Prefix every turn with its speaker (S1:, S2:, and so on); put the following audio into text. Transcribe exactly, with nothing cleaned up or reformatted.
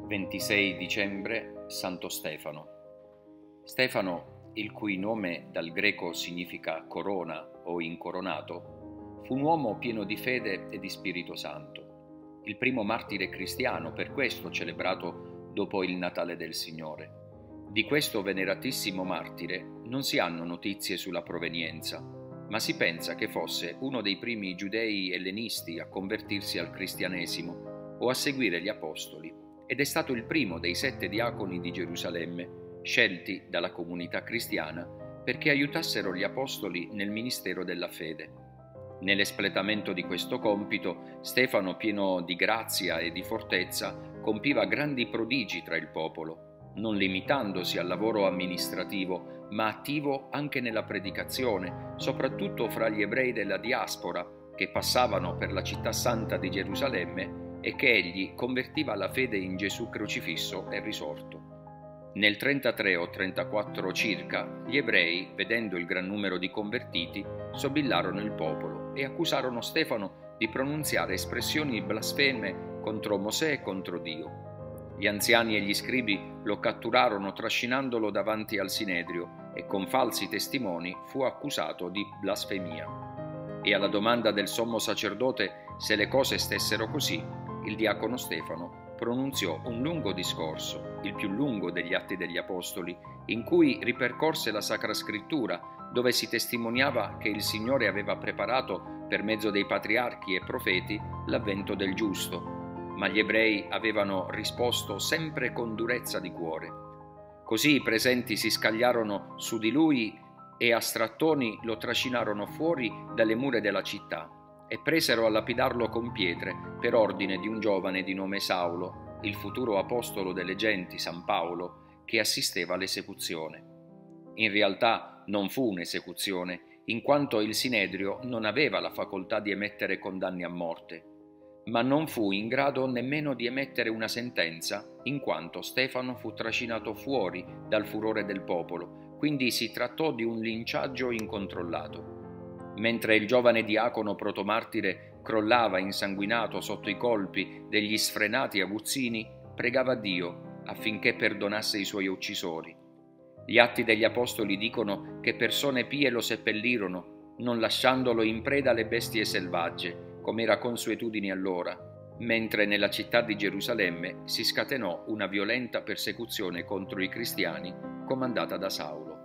S1: ventisei dicembre, Santo Stefano. Stefano, il cui nome dal greco significa corona o incoronato, fu un uomo pieno di fede e di Spirito Santo, il primo martire cristiano, per questo celebrato dopo il Natale del Signore. Di questo veneratissimo martire non si hanno notizie sulla provenienza, ma si pensa che fosse uno dei primi giudei ellenisti a convertirsi al cristianesimo o a seguire gli apostoli, ed è stato il primo dei sette diaconi di Gerusalemme, scelti dalla comunità cristiana perché aiutassero gli apostoli nel ministero della fede. Nell'espletamento di questo compito, Stefano, pieno di grazia e di fortezza, compiva grandi prodigi tra il popolo, non limitandosi al lavoro amministrativo, ma attivo anche nella predicazione, soprattutto fra gli ebrei della diaspora, che passavano per la città santa di Gerusalemme e che egli convertiva alla fede in Gesù crocifisso e risorto. Nel trentatré o trentaquattro circa, gli ebrei, vedendo il gran numero di convertiti, sobillarono il popolo e accusarono Stefano di pronunziare espressioni blasfeme contro Mosè e contro Dio. Gli anziani e gli scribi lo catturarono trascinandolo davanti al Sinedrio e con falsi testimoni fu accusato di blasfemia. E alla domanda del sommo sacerdote se le cose stessero così, il diacono Stefano pronunziò un lungo discorso, il più lungo degli Atti degli Apostoli, in cui ripercorse la Sacra Scrittura, dove si testimoniava che il Signore aveva preparato, per mezzo dei patriarchi e profeti, l'avvento del giusto, ma gli ebrei avevano risposto sempre con durezza di cuore. Così i presenti si scagliarono su di lui e a strattoni lo trascinarono fuori dalle mura della città e presero a lapidarlo con pietre per ordine di un giovane di nome Saulo, il futuro apostolo delle genti San Paolo, che assisteva all'esecuzione. In realtà non fu un'esecuzione, in quanto il Sinedrio non aveva la facoltà di emettere condanne a morte, ma non fu in grado nemmeno di emettere una sentenza, in quanto Stefano fu trascinato fuori dal furore del popolo, quindi si trattò di un linciaggio incontrollato. Mentre il giovane diacono protomartire crollava insanguinato sotto i colpi degli sfrenati aguzzini, pregava Dio affinché perdonasse i suoi uccisori. Gli Atti degli Apostoli dicono che persone pie lo seppellirono, non lasciandolo in preda alle bestie selvagge, come era consuetudine allora, mentre nella città di Gerusalemme si scatenò una violenta persecuzione contro i cristiani comandata da Saulo.